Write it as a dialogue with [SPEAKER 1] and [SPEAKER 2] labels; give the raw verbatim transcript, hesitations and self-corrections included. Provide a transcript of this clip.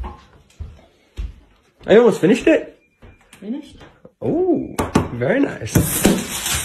[SPEAKER 1] I almost finished it.
[SPEAKER 2] Finished.
[SPEAKER 1] Oh, very nice.